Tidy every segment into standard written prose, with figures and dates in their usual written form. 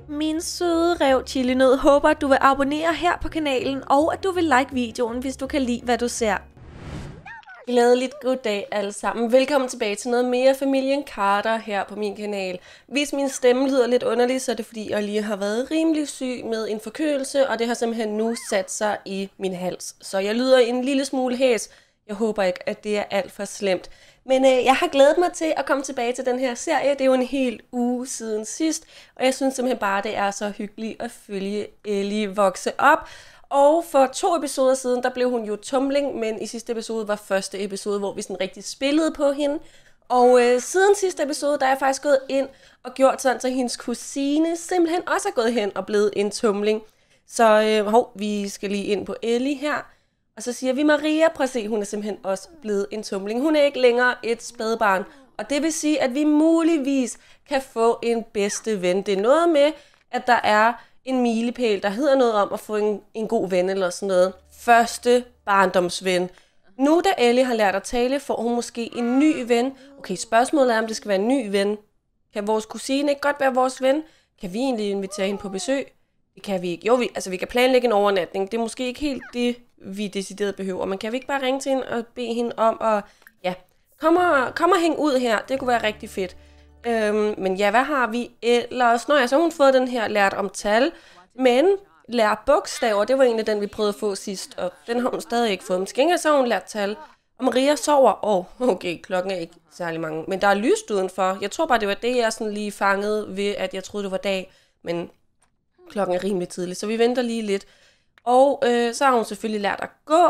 Min søde rev chilinød håber, at du vil abonnere her på kanalen, og at du vil like videoen, hvis du kan lide, hvad du ser. Glædeligt goddag alle sammen. Velkommen tilbage til noget mere Familien Carter her på min kanal. Hvis min stemme lyder lidt underlig, så er det fordi, jeg lige har været rimelig syg med en forkølelse, og det har simpelthen nu sat sig i min hals. Så jeg lyder en lille smule hæs. Jeg håber ikke, at det er alt for slemt. Men jeg har glædet mig til at komme tilbage til den her serie. Det er jo en hel uge siden sidst, og jeg synes simpelthen bare, det er så hyggeligt at følge Ellie vokse op. Og for 2 episoder siden, der blev hun jo tumling, men i sidste episode var første episode, hvor vi sådan rigtig spillede på hende. Og siden sidste episode, der er jeg faktisk gået ind og gjort sådan, så hendes kusine simpelthen også er gået hen og blevet en tumling. Så vi skal lige ind på Ellie her. Og så siger vi Maria, prøv at se, hun er simpelthen også blevet en tumling. Hun er ikke længere et spædbarn. Og det vil sige, at vi muligvis kan få en bedste ven. Det er noget med, at der er en milepæl, der hedder noget om at få en god ven eller sådan noget. Første barndomsven. Nu da Ellie har lært at tale, får hun måske en ny ven. Okay, spørgsmålet er, om det skal være en ny ven. Kan vores kusine ikke godt være vores ven? Kan vi egentlig invitere hende på besøg? Det kan vi ikke. Jo, vi kan planlægge en overnatning. Det er måske ikke helt det, vi decideret behøver. Men kan vi ikke bare ringe til hende og bede hende om at kom og hænge ud her. Det kunne være rigtig fedt. Men ja, hvad har vi ellers? Så har hun fået den her lært om tal. Men lært bogstaver, det var egentlig den, vi prøvede at få sidst. Og den har hun stadig ikke fået. Men til gengæld så har hun lært tal. Og Maria sover. Okay, klokken er ikke særlig mange. Men der er lyst udenfor. Jeg tror bare, det var det, jeg sådan lige fangede ved, at jeg troede, det var dag. Men klokken er rimelig tidlig, så vi venter lige lidt. Og så har hun selvfølgelig lært at gå.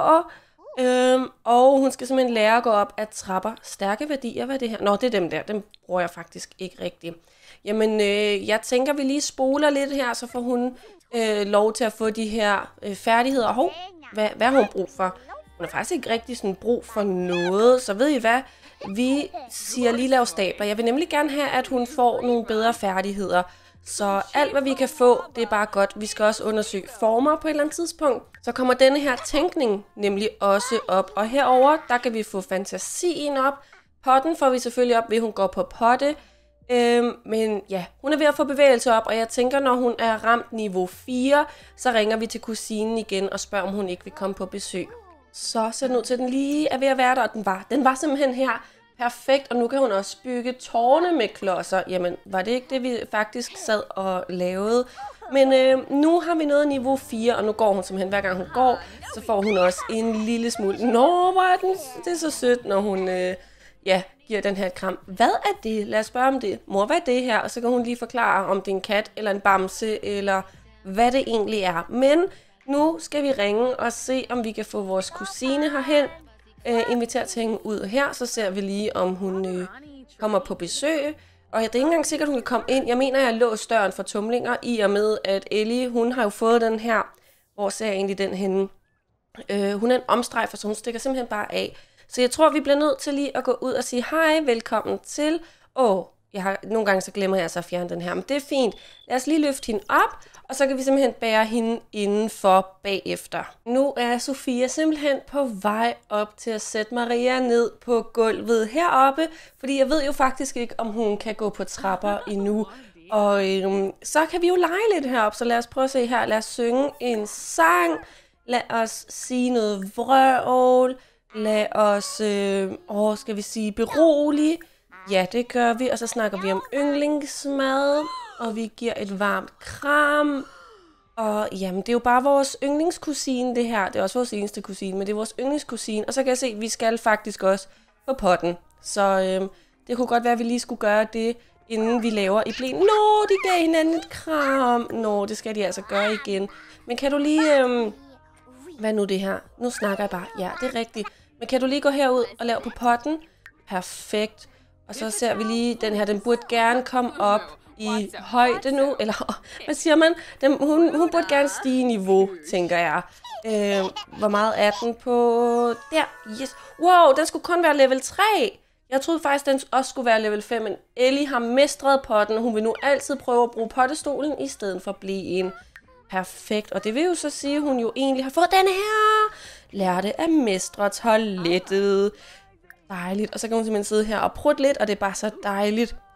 Og hun skal simpelthen lære at gå op ad trapper. Stærke værdier, hvad er det her? Nå, det er dem der. Dem bruger jeg faktisk ikke rigtigt. Jamen, jeg tænker, vi lige spoler lidt her, så får hun lov til at få de her færdigheder. Hvad har hun brug for? Hun har faktisk ikke rigtig sådan brug for noget. Så ved I hvad? Vi siger lige lav stabler. Jeg vil nemlig gerne have, at hun får nogle bedre færdigheder. Så alt, hvad vi kan få, det er bare godt. Vi skal også undersøge former på et eller andet tidspunkt. Så kommer denne her tænkning nemlig også op. Og herover der kan vi få fantasien op. Potten får vi selvfølgelig op, ved hun går på potte. Men ja, hun er ved at få bevægelse op. Og jeg tænker, når hun er ramt niveau 4, så ringer vi til kusinen igen og spørger, om hun ikke vil komme på besøg. Så ser den ud til, at den lige er ved at være der. Og den var simpelthen her. Perfekt, og nu kan hun også bygge tårne med klodser. Jamen, var det ikke det, vi faktisk sad og lavede? Men nu har vi nået niveau 4, og nu går hun simpelthen, hver gang hun går, så får hun også en lille smule. Nå, hvor er den? Det er så sødt, når hun giver den her et kram. Hvad er det? Lad os spørge om det. Mor, hvad er det her? Og så kan hun lige forklare, om det er en kat, eller en bamse, eller hvad det egentlig er. Men nu skal vi ringe og se, om vi kan få vores kusine herhen. Inviterer til at hænge ud her, så ser vi lige, om hun kommer på besøg. Og det er ikke engang sikkert, hun kan komme ind. Jeg mener, jeg låser døren for tumlinger, i og med, at Ellie, hun har jo fået den her. Hvor ser jeg egentlig den henne? Hun er en omstrejfer, så hun stikker simpelthen bare af. Så jeg tror, vi bliver nødt til lige at gå ud og sige, hej, velkommen til. Nogle gange så glemmer jeg så at fjerne den her, men det er fint. Lad os lige løfte hende op, og så kan vi simpelthen bære hende indenfor bagefter. Nu er Sofia simpelthen på vej op til at sætte Maria ned på gulvet heroppe, fordi jeg ved jo faktisk ikke, om hun kan gå på trapper endnu. Og så kan vi jo lege lidt heroppe, så lad os prøve at se her. Lad os synge en sang, lad os sige noget vrøvl, lad os, skal vi sige berolig. Ja, det gør vi, og så snakker vi om yndlingsmad, og vi giver et varmt kram. Og jamen, det er jo bare vores yndlingskusine, det her. Det er også vores eneste kusine, men det er vores yndlingskusine. Og så kan jeg se, at vi skal faktisk også på potten. Så det kunne godt være, at vi lige skulle gøre det, inden vi laver i blæen. Nå, de gav hinanden et kram. Nå, det skal de altså gøre igen. Men kan du lige... hvad nu det her? Nu snakker jeg bare. Ja, det er rigtigt. Men kan du lige gå herud og lave på potten? Perfekt. Og så ser vi lige, den her, den burde gerne komme op i højde nu, eller hvad siger man? Hun burde gerne stige i niveau, tænker jeg. Hvor meget er den på? Der, yes. Wow, den skulle kun være level 3. Jeg troede faktisk, den også skulle være level 5, men Ellie har mestret potten, og hun vil nu altid prøve at bruge pottestolen, i stedet for blæen. Perfekt, og det vil jo så sige, at hun jo egentlig har fået denne her. Lærte at mestre toilettet. Dejligt, og så kan hun simpelthen sidde her og prutte lidt, og det er bare så dejligt.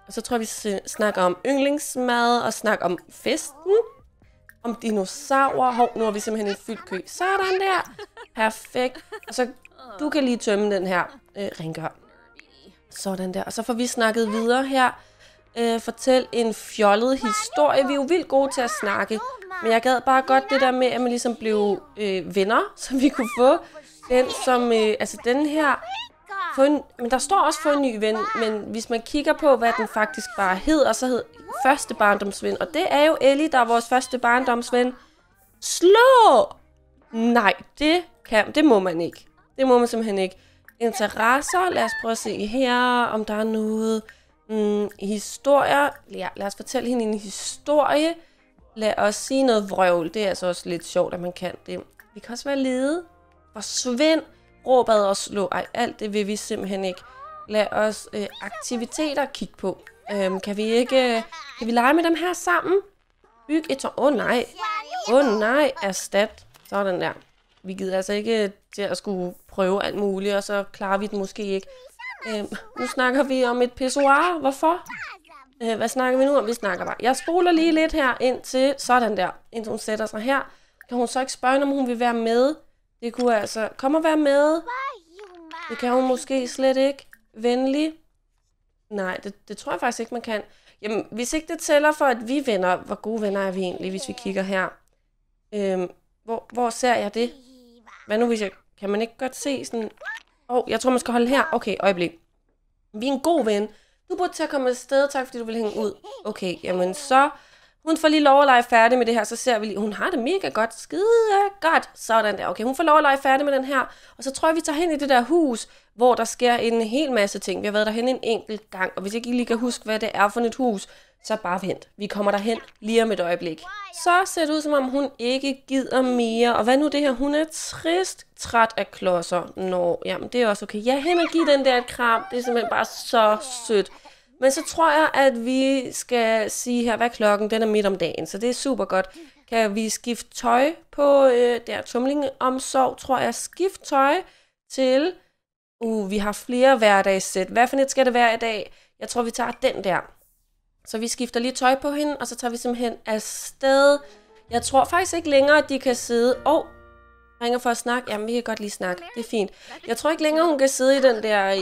Og så tror jeg, vi snakker om yndlingsmad og snakker om festen. Om dinosaurer. Hov, nu er vi simpelthen i fyldt kø. Sådan der. Perfekt. Og så du kan lige tømme den her rengør. Sådan der. Og så får vi snakket videre her. Fortæl en fjollet historie. Vi er jo vildt gode til at snakke. Men jeg gad bare godt det der med, at man ligesom blev venner. Så vi kunne få den som... altså den her... men der står også få en ny ven. Men hvis man kigger på, hvad den faktisk bare hedder, så hed første barndomsven. Og det er jo Ellie, der er vores første barndomsven. Slå! Nej, det må man ikke. Det må man simpelthen ikke. Interesser. Lad os prøve at se her, om der er noget... historier. Ja, lad os fortælle hende en historie. Lad os sige noget vrøvl. Det er altså også lidt sjovt, at man kan det. Vi kan også være lede. Forsvind. Råbad og slå. Ej, alt det vil vi simpelthen ikke. Lad os aktiviteter kigge på. Kan vi lege med dem her sammen? Byg et tårn. Åh nej, erstat. Sådan der. Vi gider altså ikke til at skulle prøve alt muligt, og så klarer vi det måske ikke. Nu snakker vi om et pissoir. Hvorfor? Hvad snakker vi nu om? Vi snakker bare. Jeg spoler lige lidt her ind til sådan der. Indtil hun sætter sig her. Kan hun så ikke spørge, om hun vil være med? Det kunne altså... Kom og være med. Det kan hun måske slet ikke. Venlig. Nej, det tror jeg faktisk ikke, man kan. Jamen, hvis ikke det tæller for, at vi er venner. Hvor gode venner er vi egentlig, hvis vi kigger her? Hvor ser jeg det? Hvad nu, hvis jeg... Kan man ikke godt se sådan... jeg tror, man skal holde her. Okay, øjeblik. Vi er en god ven. Du burde til at komme afsted. Tak, fordi du vil hænge ud. Okay, jamen så... Hun får lige lov at lege færdig med det her. Så ser vi lige... Hun har det mega godt. Skide godt. Sådan der. Okay, hun får lov at lege færdig med den her. Og så tror jeg, vi tager hen i det der hus, hvor der sker en hel masse ting. Vi har været derhen en enkelt gang. Og hvis ikke I lige kan huske, hvad det er for et hus, så bare vent. Vi kommer derhen lige om et øjeblik. Så ser det ud, som om hun ikke gider mere. Og hvad nu det her? Hun er trist, træt af klodser. Jamen det er også okay. Ja, hen og give den der et kram. Det er simpelthen bare så sødt. Men så tror jeg, at vi skal sige her, hvad klokken? Den er midt om dagen, så det er super godt. Kan vi skifte tøj på der tumlingomsorg, tror jeg. Skift tøj til... vi har flere hverdagssæt. Hvad for net skal det være i dag? Jeg tror, vi tager den der. Så vi skifter lige tøj på hende, og så tager vi simpelthen afsted. Jeg tror faktisk ikke længere, at de kan sidde... ringer for at snakke. Jamen, vi kan godt lige snakke. Det er fint. Jeg tror ikke længere, hun kan sidde i den der...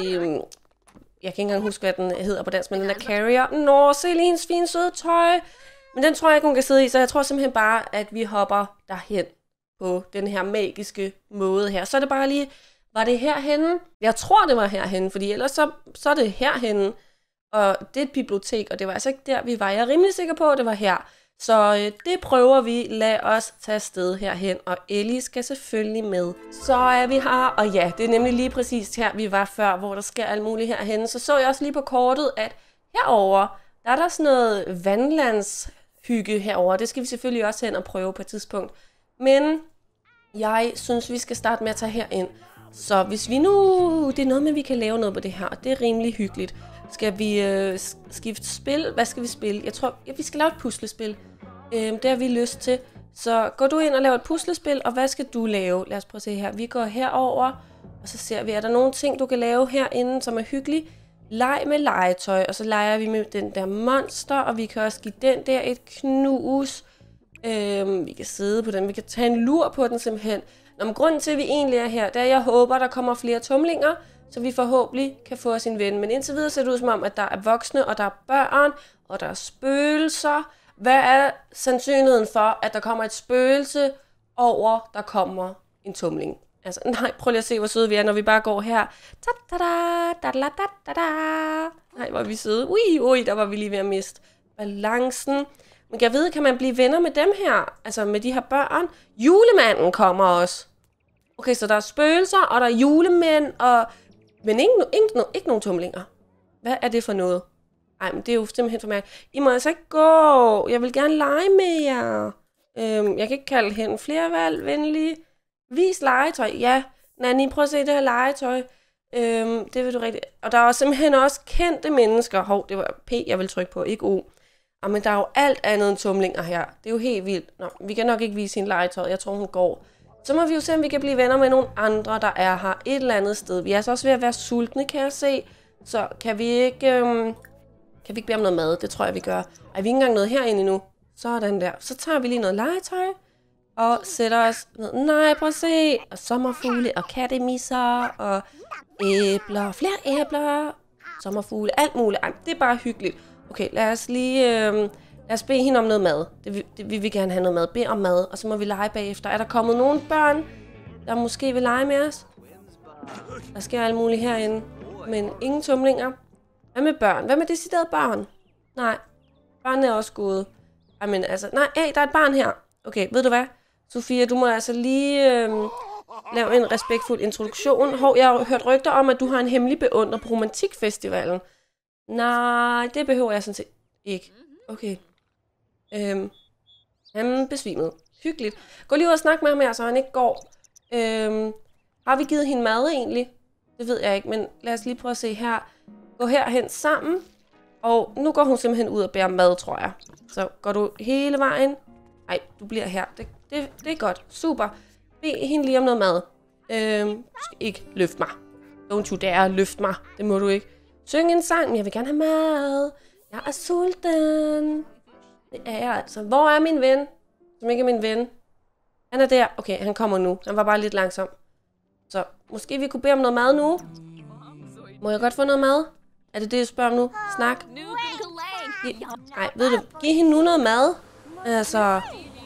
jeg kan ikke engang huske, hvad den hedder på dansk, men den der carrier. Se lige hendes fine søde tøj. Men den tror jeg ikke, hun kan sidde i, så jeg tror simpelthen bare, at vi hopper derhen på den her magiske måde her. Så er det bare lige... Var det herhenne? Jeg tror, det var herhenne, fordi ellers så er det herhenne. Og det er et bibliotek, og det var altså ikke der, vi var. Jeg er rimelig sikker på, at det var her. Så det prøver vi. Lad os tage afsted herhen, og Ellie skal selvfølgelig med. Så er vi her, og ja, det er nemlig lige præcis her, vi var før, hvor der sker alt muligt herhenne. Så jeg også lige på kortet, at herover der er der sådan noget vandlandshygge herover. Det skal vi selvfølgelig også hen og prøve på et tidspunkt. Men jeg synes, vi skal starte med at tage herind. Så hvis vi nu... Det er noget med, at vi kan lave noget på det her, og det er rimelig hyggeligt. Skal vi skifte spil? Hvad skal vi spille? Jeg tror, vi skal lave et puslespil. Det har vi lyst til. Så går du ind og laver et puslespil, og hvad skal du lave? Lad os prøve at se her. Vi går herover, og så ser vi, er der nogle ting, du kan lave herinde, som er hyggelige? Leg med legetøj, og så leger vi med den der monster, og vi kan også give den der et knus. Vi kan sidde på den, vi kan tage en lur på den simpelthen. Men grunden til, at vi egentlig er her, det er, at jeg håber, der kommer flere tumlinger, så vi forhåbentlig kan få os en ven. Men indtil videre ser det ud som om, at der er voksne, og der er børn, og der er spøgelser. Hvad er sandsynligheden for, at der kommer et spøgelse over, der kommer en tumling? Altså, nej, prøv lige at se, hvor søde vi er, når vi bare går her. Nej, hvor er vi søde. Ui, der var vi lige ved at miste balancen. Men jeg ved, kan man blive venner med dem her? Altså med de her børn? Julemanden kommer også. Okay, så der er spøgelser, og der er julemænd, men ikke nogen tumlinger. Hvad er det for noget? Ej, men det er jo simpelthen for mig. I må altså ikke gå. Jeg vil gerne lege med jer. Jeg kan ikke kalde hende flere valg, venlige. Vis legetøj. Ja, Nanny, prøv at se det her legetøj. Det vil du rigtig... Og der er simpelthen også kendte mennesker. Det var P, jeg vil trykke på, ikke O. Men der er jo alt andet end tumlinger her. Det er jo helt vildt. Vi kan nok ikke vise hende legetøj. Jeg tror, hun går. Så må vi jo se, om vi kan blive venner med nogle andre, der er her et eller andet sted. Vi er altså også ved at være sultne, kan jeg se. Så kan vi Kan vi ikke bede om noget mad? Det tror jeg, vi gør. Ej, vi er ikke engang noget herinde endnu. Sådan der. Så tager vi lige noget legetøj. Og sætter os ned. Nej, prøv at se. Og sommerfugle og kattemisser. Og æbler. Flere æbler. Sommerfugle. Alt muligt. Ej, det er bare hyggeligt. Okay, lad os lige... lad os bede hende om noget mad. Vi vil gerne have noget mad. Bed om mad. Og så må vi lege bagefter. Er der kommet nogle børn, der måske vil lege med os? Der sker alt muligt herinde. Men ingen tumlinger. Hvad med børn? Hvad med deciderede børn? Nej. Børnene er også gode. Jamen altså, nej, hey, der er et barn her. Okay, ved du hvad? Sofia, du må altså lige lave en respektfuld introduktion. Hov, jeg har hørt rygter om, at du har en hemmelig beundrer på Romantikfestivalen. Nej, det behøver jeg sådan set ikke. Okay. Han besvimede. Hyggeligt. Gå lige ud og snak med ham her, så han ikke går. Har vi givet hende mad egentlig? Det ved jeg ikke, men lad os lige prøve at se her. Gå herhen sammen. Og nu går hun simpelthen ud og bærer mad, tror jeg. Så går du hele vejen. Nej, du bliver her. Det er godt. Super. Bed hende lige om noget mad. Du skal ikke løfte mig. Don't you dare løfte mig. Det må du ikke. Syng en sang. Jeg vil gerne have mad. Jeg er sulten. Det er jeg altså. Hvor er min ven? Som ikke er min ven. Han er der. Okay, han kommer nu. Han var bare lidt langsom. Så måske vi kunne bede om noget mad nu. Må jeg godt få noget mad? Er det det, jeg spørger om nu? Snak. Nej, ved du, giv hende nu noget mad. Altså...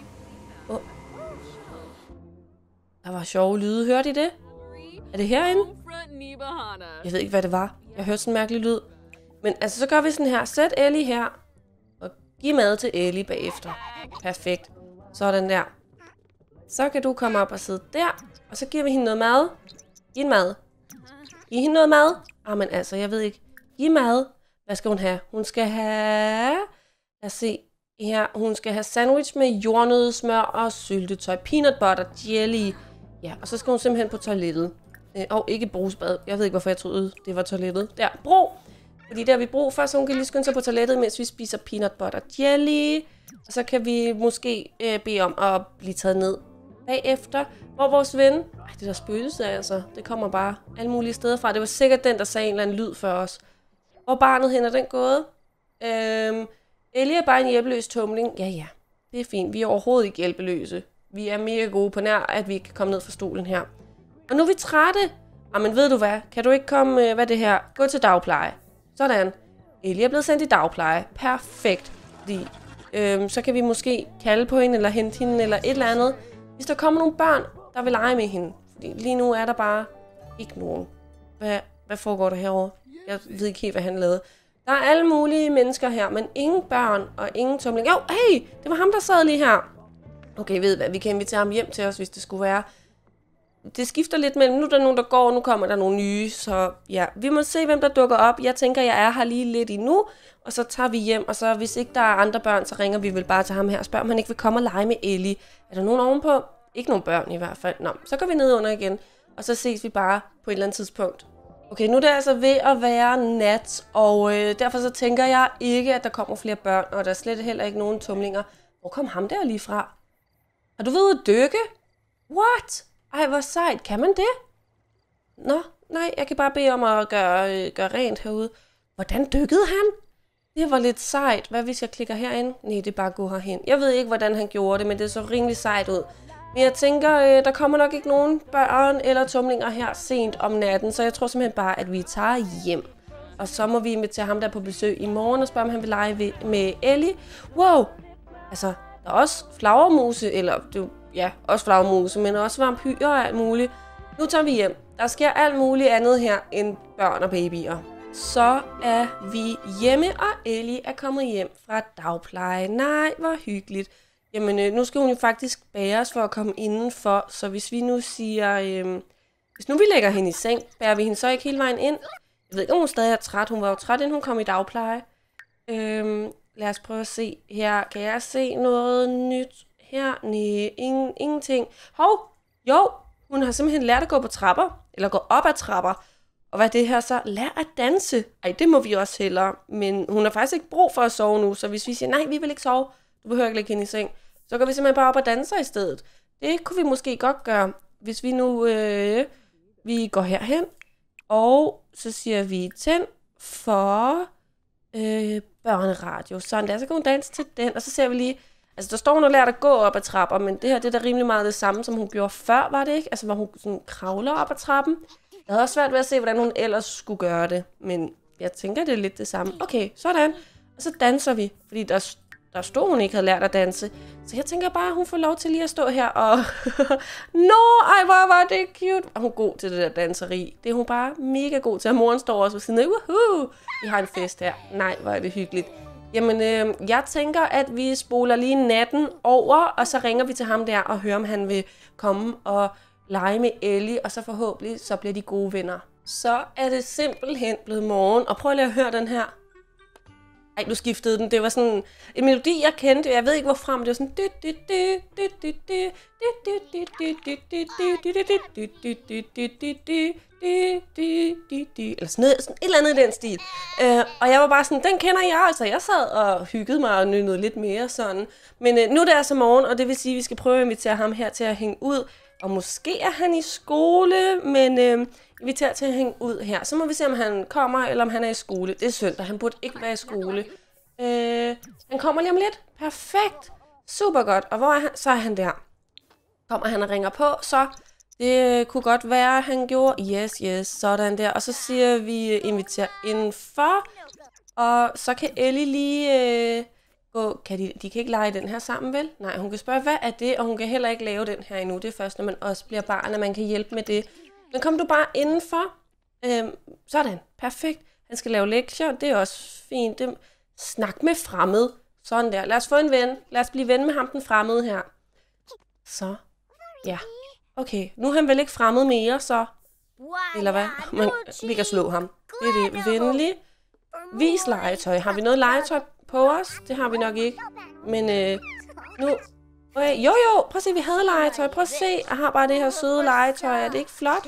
Der var sjove lyde. Hørte I det? Er det herinde? Jeg ved ikke, hvad det var. Jeg hørte sådan en mærkelig lyd. Men altså, så gør vi sådan her. Sæt Ellie her. Og giv mad til Ellie bagefter. Perfekt. Sådan der. Så kan du komme op og sidde der. Og så giver vi hende noget mad. Giv mad. Giv hende noget mad. Men altså, jeg ved ikke. Giv mad. Hvad skal hun have? Hun skal have... Lad os se her. Hun skal have sandwich med jordnøddesmør og syltetøj. Peanut butter, jelly. Ja, og så skal hun simpelthen på toilettet. Og ikke brugsbad. Jeg ved ikke, hvorfor jeg troede, det var toilettet. Der, brug. Fordi der har vi brug for, så hun kan lige skynde sig på toilettet, mens vi spiser peanut butter jelly. Og så kan vi måske bede om at blive taget ned bagefter. Hvor vores ven... Ej, det der spøgelse altså. Det kommer bare alle mulige steder fra. Det var sikkert den, der sagde en eller anden lyd for os. Hvor barnet hen er den gået? Ellie er bare en hjælpeløs tumling. Ja, det er fint. Vi er overhovedet ikke hjælpeløse. Vi er mega gode på nær, at vi ikke kan komme ned fra stolen her. Og nu er vi trætte. Men ved du hvad? Kan du ikke komme, hvad det her? Gå til dagpleje. Sådan. Ellie er blevet sendt i dagpleje. Perfekt. Fordi, så kan vi måske kalde på hende, eller hente hende, eller et eller andet. Hvis der kommer nogle børn, der vil lege med hende. Fordi lige nu er der bare ikke nogen. Hvad foregår der herovre? Jeg ved ikke helt, hvad han lavede. Der er alle mulige mennesker her, men ingen børn og ingen tumling. Jo, hey, det var ham, der sad lige her. Okay, ved hvad, vi kan invitere ham hjem til os, hvis det skulle være. Det skifter lidt mellem, nu er der nogen, der går, nu kommer der nogle nye. Så ja, vi må se, hvem der dukker op. Jeg tænker, jeg er her lige lidt endnu, og så tager vi hjem. Og så hvis ikke der er andre børn, så ringer vi vel bare til ham her og spørger, om han ikke vil komme og lege med Ellie. Er der nogen ovenpå? Ikke nogen børn i hvert fald. Nå, så går vi ned under igen, og så ses vi bare på et eller andet tidspunkt. Okay, nu er det altså ved at være nat, og derfor så tænker jeg ikke, at der kommer flere børn, og der er slet heller ikke nogen tumlinger. Hvor kom ham der lige fra? Har du været ude at dykke? What? Ej, hvor sejt. Kan man det? Nå, nej, jeg kan bare bede om at gøre rent herude. Hvordan dykkede han? Det var lidt sejt. Hvad hvis jeg klikker herind? Nej, det er bare at gå herhen. Jeg ved ikke, hvordan han gjorde det, men det så rimelig sejt ud. Men jeg tænker, der kommer nok ikke nogen børn eller tumlinger her sent om natten, så jeg tror simpelthen bare, at vi tager hjem. Og så må vi invitere ham der på besøg i morgen og spørge, om han vil lege med Ellie. Wow! Altså, der er også flagermuse, eller ja, også flagermuse, men også vampyrer og alt muligt. Nu tager vi hjem. Der sker alt muligt andet her end børn og babyer. Så er vi hjemme, og Ellie er kommet hjem fra dagpleje. Nej, hvor hyggeligt. Jamen, nu skal hun jo faktisk bæres for at komme indenfor, så hvis vi nu siger, hvis nu vi lægger hende i seng, bærer vi hende så ikke hele vejen ind? Jeg ved ikke, om hun stadig er træt. Hun var jo træt, inden hun kom i dagpleje. Lad os prøve at se her. Kan jeg se noget nyt her? Nej, ingenting. Hov, jo, hun har simpelthen lært at gå på trapper, eller gå op ad trapper. Og hvad er det her så? Lær at danse. Ej, det må vi også hellere. Men hun har faktisk ikke brug for at sove nu, så hvis vi siger, nej, vi vil ikke sove, du behøver ikke lægge hende i seng, så går vi simpelthen bare op og danser i stedet. Det kunne vi måske godt gøre, hvis vi nu vi går herhen, og så siger vi tænd for børneradio. Sådan der, så kan hun danse til den, og så ser vi lige, altså der står hun og lærer at gå op ad trapper, men det her, det er da rimelig meget det samme, som hun gjorde før, var det ikke? Altså hvor hun sådan kravler op ad trappen. Jeg havde også svært ved at se, hvordan hun ellers skulle gøre det, men jeg tænker, det er lidt det samme. Okay, sådan. Og så danser vi, fordi der stod, hun ikke havde lært at danse. Så jeg tænker bare, at hun får lov til lige at stå her og... ej, hvor var det cute. Og hun er god til det der danseri. Det er hun bare mega god til. Og moren står også ved siden af. Woohoo! Vi har en fest her. Nej, hvor er det hyggeligt. Jamen, jeg tænker, at vi spoler lige natten over, og så ringer vi til ham der og hører, om han vil komme og lege med Ellie, og så forhåbentlig, så bliver de gode venner. Så er det simpelthen blevet morgen, og prøv lige at høre den her. Ej, nu skiftede den. Det var sådan en melodi, jeg kendte. Jeg ved ikke hvorfra, men det var sådan... Eller sådan et eller andet i den stil. Og jeg var bare sådan, den kender jeg altså. Jeg sad og hyggede mig og nynnede lidt mere sådan. Men nu er det altså morgen, og det vil sige, at vi skal prøve at invitere ham her til at hænge ud. Og måske er han i skole, men inviterer til at hænge ud her. Så må vi se, om han kommer, eller om han er i skole. Det er søndag, han burde ikke være i skole. Han kommer lige om lidt. Perfekt. Super godt. Og hvor er han? Så er han der. Kommer han og ringer på, så det kunne godt være, at han gjorde. Yes, sådan der. Og så siger vi, inviterer indenfor. Og så kan Ellie lige... de kan ikke lege den her sammen, vel? Nej, hun kan spørge, hvad er det? Og hun kan heller ikke lave den her endnu. Det er først, når man også bliver barn, at man kan hjælpe med det. Men kom du bare indenfor. Sådan, perfekt. Han skal lave lektier, det er også fint. Snak med fremmed. Sådan der. Lad os få en ven. Lad os blive ven med ham, den fremmede her. Så, ja. Okay, nu er han vel ikke fremmed mere, så... Eller hvad? Vi kan slå ham. Det er det. Venlig. Vis legetøj. Har vi noget legetøj på os? Det har vi nok ikke. Men nu... Okay. Jo, prøv at se, vi havde legetøj. Prøv at se, jeg har bare det her søde legetøj. Er det ikke flot?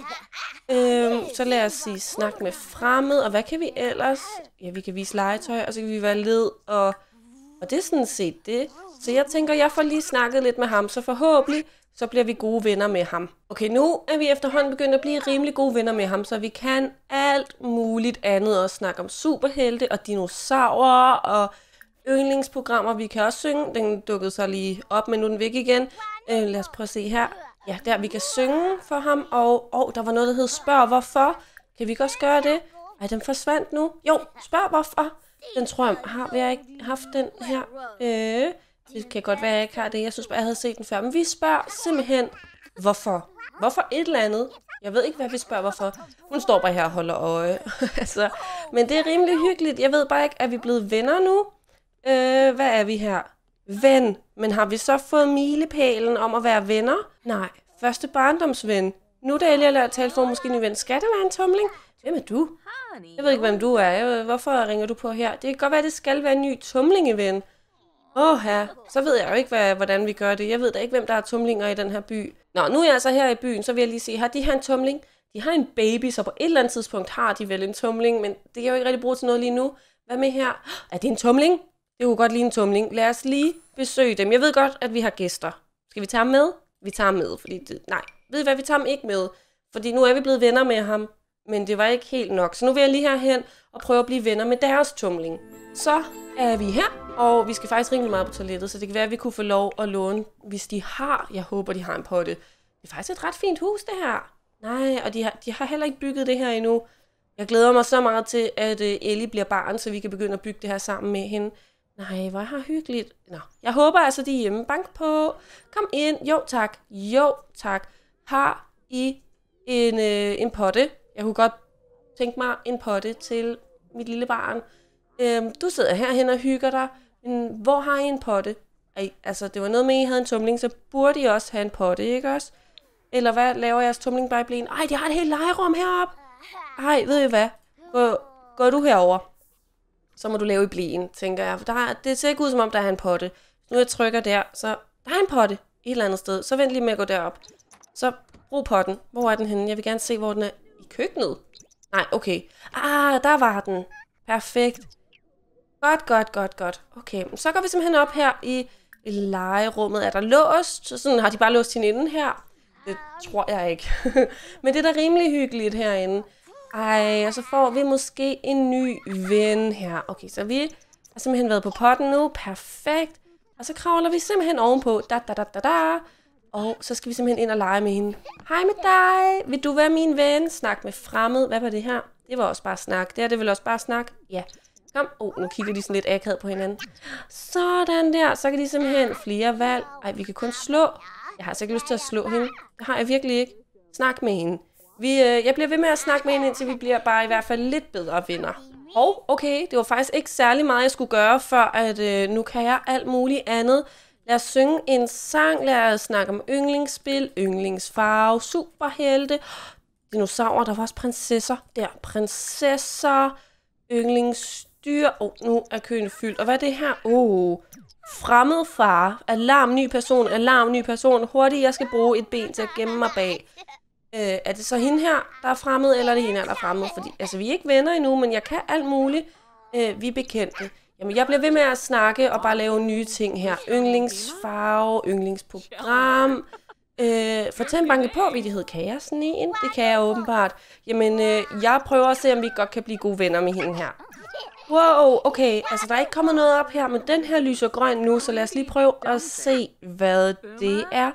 Så lad os sige, snak med fremmed. Og hvad kan vi ellers? Ja, vi kan vise legetøj, og så kan vi være led. Og det er sådan set det. Så jeg tænker, jeg får lige snakket lidt med ham. Så forhåbentlig, så bliver vi gode venner med ham. Okay, nu er vi efterhånden begyndt at blive rimelig gode venner med ham. Så vi kan alt muligt andet. Også snakke om superhelte og dinosaurer og... yndlingsprogrammer. Vi kan også synge. Den dukkede så lige op, men nu er den væk igen. Lad os prøve at se her. Ja, der vi kan synge for ham. Og der var noget, der hed Spørg hvorfor. Kan vi ikke også gøre det? Ej, den forsvandt nu. Jo, Spørg hvorfor. Den tror jeg, har vi ikke haft den her. Det kan godt være, jeg ikke har det. Jeg synes bare, jeg havde set den før. Men vi spørger simpelthen, hvorfor. Hvorfor et eller andet? Jeg ved ikke, hvad vi spørger, hvorfor. Hun står bare her og holder øje. Altså, men det er rimelig hyggeligt. Jeg ved bare ikke, er vi blevet venner nu? Hvad er vi her? Ven. Men har vi så fået milepælen om at være venner? Nej. Første barndomsven. Nu da jeg lærer at tale for måske en ven. Skal det være en tumling? Hvem er du? Jeg ved ikke, hvem du er. Hvorfor ringer du på her? Det kan godt være, at det skal være en ny tumlingeven. Ja. Så ved jeg jo ikke, hvordan vi gør det. Jeg ved da ikke, hvem der er tumlinger i den her by. Nå, nu er jeg altså her i byen, så vil jeg lige se. Har de her en tumling? De har en baby, så på et eller andet tidspunkt har de vel en tumling. Men det kan jeg jo ikke rigtig bruge til noget lige nu. Hvad med her? Er det en tumling? Det kunne godt lide en tumling. Lad os lige besøge dem. Jeg ved godt, at vi har gæster. Skal vi tage ham med? Vi tager ham med, fordi ved I hvad, vi tager ham ikke med. Fordi nu er vi blevet venner med ham, men det var ikke helt nok. Så nu vil jeg lige herhen og prøve at blive venner med deres tumling. Så er vi her, og vi skal faktisk rimelig meget på toilettet, så det kan være, at vi kunne få lov at låne, hvis de har. Jeg håber, de har en potte. Det er faktisk et ret fint hus, det her. Nej, og de har heller ikke bygget det her endnu. Jeg glæder mig så meget til, at Ellie bliver barn, så vi kan begynde at bygge det her sammen med hende. Nej, hvor har hyggeligt. Nå, jeg håber altså, de er hjemme. Bank på. Kom ind. Jo, tak. Jo, tak. Har I en potte? Jeg kunne godt tænke mig en potte til mit lille barn. Du sidder herhen og hygger dig. Hvor har I en potte? Altså, det var noget med, at I havde en tumling, så burde I også have en potte, ikke også? Eller hvad laver jeres tumling bare i blæen? Ej, de har et helt legerum heroppe. Ej, ved I hvad? Går du herover? Så må du lave i blæen, tænker jeg. For det ser ikke ud, som om der er en potte. Nu jeg trykker der, så der er en potte et eller andet sted. Så vent lige med at gå derop. Så brug potten. Hvor er den henne? Jeg vil gerne se, hvor den er. I køkkenet? Nej, okay. Der var den. Perfekt. Godt. Okay, så går vi simpelthen op her i legerummet. Er der låst? Sådan har de bare låst hende inde her. Det tror jeg ikke. Men det er da rimelig hyggeligt herinde. Ej, og så får vi måske en ny ven her. Okay, så vi har simpelthen været på potten nu. Perfekt. Og så kravler vi simpelthen ovenpå. Og så skal vi simpelthen ind og lege med hende. Hej med dig. Vil du være min ven? Snak med fremmed. Hvad var det her? Det var også bare snak. Det er det vel også bare snak? Ja. Kom. Nu kigger de sådan lidt akavet på hinanden. Sådan der. Så kan de simpelthen flere valg. Ej, vi kan kun slå. Jeg har altså ikke lyst til at slå hende. Det har jeg virkelig ikke. Snak med hende. Jeg bliver ved med at snakke med hende, indtil vi bliver bare i hvert fald lidt bedre venner. Og okay, det var faktisk ikke særlig meget, jeg skulle gøre, før at nu kan jeg alt muligt andet. Lad os synge en sang, lad os snakke om yndlingsspil, yndlingsfarve, superhelte, dinosaurer, der var også prinsesser. Der, prinsesser, yndlingsdyr. Nu er køen fyldt. Og hvad er det her? Fremmed far, alarm, ny person, hurtigt, jeg skal bruge et ben til at gemme mig bag. Er det så hende her, der er fremmed, eller er det hende her, der er fremmed? Fordi, altså, vi er ikke venner endnu, men jeg kan alt muligt. Vi er bekendte. Jamen, jeg bliver ved med at snakke og bare lave nye ting her. Yndlingsfarve, yndlingsprogram. Fortæl en banke på, vittighed. Kan jeg sådan en? Det kan jeg åbenbart. Jamen, jeg prøver at se, om vi godt kan blive gode venner med hende her. Wow, okay. Altså, der er ikke kommet noget op her, men den her lyser grøn nu, så lad os lige prøve at se, hvad det er.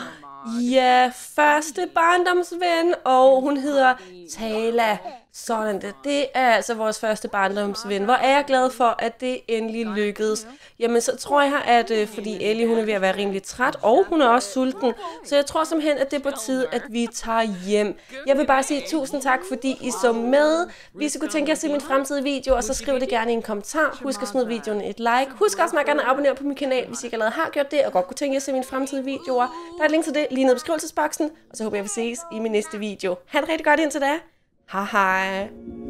Ja, første barndomsven, og hun hedder Tala. Sådan det. Det er altså vores første barndomsven. Hvor er jeg glad for, at det endelig lykkedes. Jamen, så tror jeg, at fordi Ellie, hun er ved at være rimelig træt, og hun er også sulten. Så jeg tror simpelthen, at det er på tide, at vi tager hjem. Jeg vil bare sige tusind tak, fordi I så med. Hvis I kunne tænke jer at se min fremtidige video, og så skriv det gerne i en kommentar. Husk at smide videoen et like. Husk også meget gerne at abonnere på min kanal, hvis I ikke allerede har gjort det, og godt kunne tænke jer at se mine fremtidige videoer. Der er et link til det lige nede i beskrivelsesboksen, og så håber jeg, vi ses i min næste video. Ha' det rigtig godt indtil da. Hej hej.